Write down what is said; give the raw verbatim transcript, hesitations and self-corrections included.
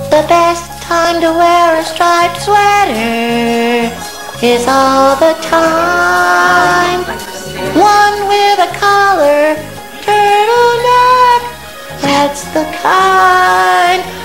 The best time to wear a striped sweater is all the time. One with a collar, turtleneck, that's the kind